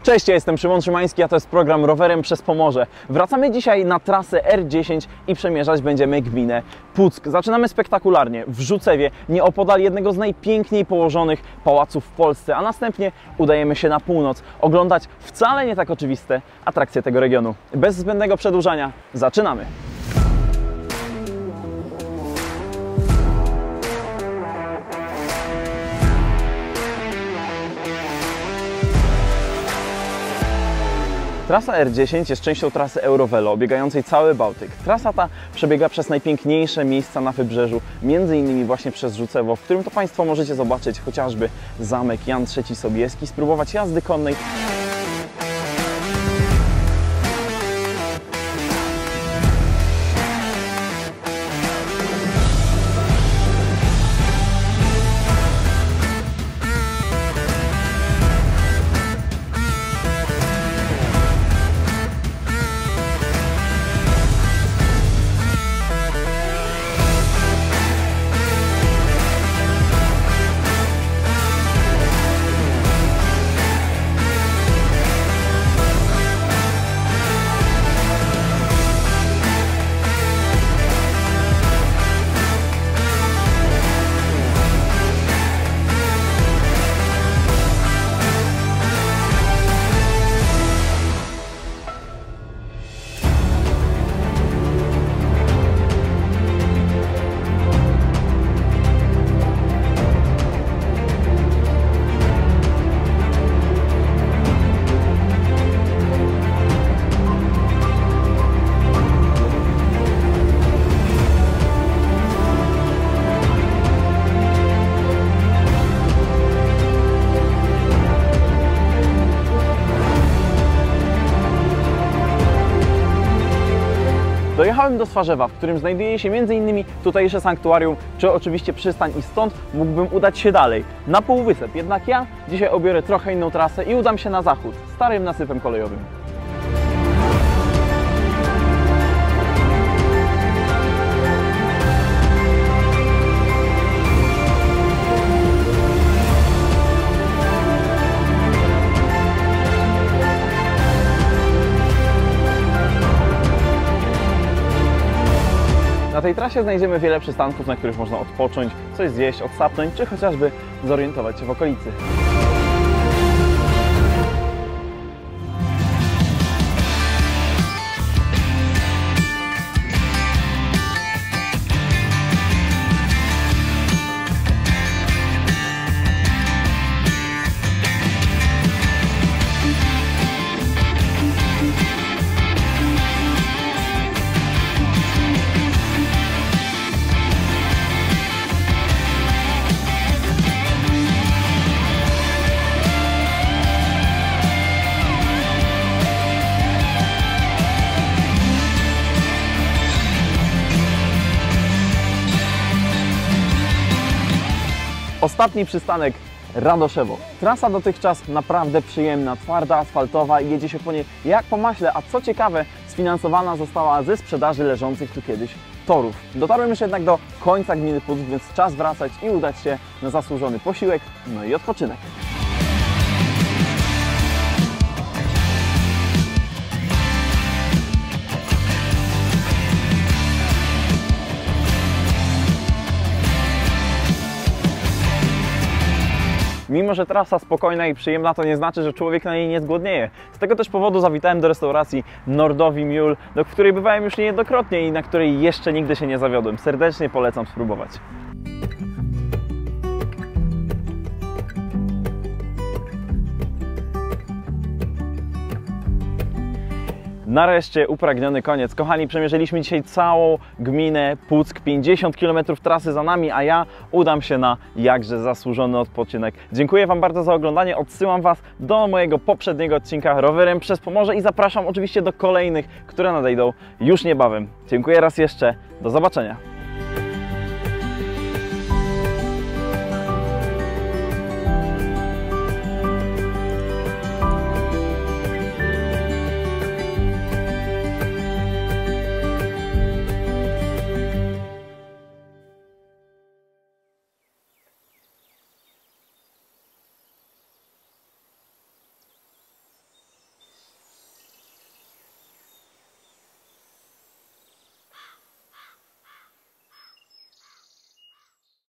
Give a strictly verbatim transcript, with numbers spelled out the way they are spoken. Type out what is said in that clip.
Cześć, ja jestem Szymon Szymański, a to jest program Rowerem przez Pomorze. Wracamy dzisiaj na trasę R dziesięć i przemierzać będziemy gminę Puck. Zaczynamy spektakularnie, w Rzucewie, nieopodal jednego z najpiękniej położonych pałaców w Polsce, a następnie udajemy się na północ, oglądać wcale nie tak oczywiste atrakcje tego regionu. Bez zbędnego przedłużania, zaczynamy! Trasa R dziesięć jest częścią trasy Eurovelo, obiegającej cały Bałtyk. Trasa ta przebiega przez najpiękniejsze miejsca na wybrzeżu, między innymi właśnie przez Rzucewo, w którym to Państwo możecie zobaczyć chociażby zamek Jan trzeci Sobieski, spróbować jazdy konnej. Dojechałem do Swarzewa, w którym znajduje się między innymi tutejsze sanktuarium, czy oczywiście przystań, i stąd mógłbym udać się dalej, na półwysep. Jednak ja dzisiaj obiorę trochę inną trasę i udam się na zachód, starym nasypem kolejowym. Na tej trasie znajdziemy wiele przystanków, na których można odpocząć, coś zjeść, odsapnąć, czy chociażby zorientować się w okolicy. Ostatni przystanek Radoszewo. Trasa dotychczas naprawdę przyjemna, twarda, asfaltowa i jedzie się po niej jak po maśle, a co ciekawe, sfinansowana została ze sprzedaży leżących tu kiedyś torów. Dotarłem już jednak do końca gminy Puck, więc czas wracać i udać się na zasłużony posiłek, no i odpoczynek. Mimo że trasa spokojna i przyjemna, to nie znaczy, że człowiek na niej nie zgłodnieje. Z tego też powodu zawitałem do restauracji Nordowi Mule, w której bywałem już niejednokrotnie i na której jeszcze nigdy się nie zawiodłem. Serdecznie polecam spróbować. Nareszcie upragniony koniec. Kochani, przemierzyliśmy dzisiaj całą gminę Puck, pięćdziesiąt kilometrów trasy za nami, a ja udam się na jakże zasłużony odpoczynek. Dziękuję Wam bardzo za oglądanie, odsyłam Was do mojego poprzedniego odcinka Rowerem przez Pomorze i zapraszam oczywiście do kolejnych, które nadejdą już niebawem. Dziękuję raz jeszcze, do zobaczenia.